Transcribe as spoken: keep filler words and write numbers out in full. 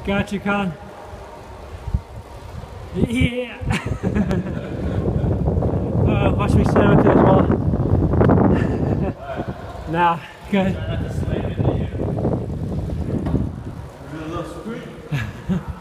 Gotcha, Con. Yeah. uh, watch me slam into this wall. Nah, good. Try not to slam into you. Do a little squeak.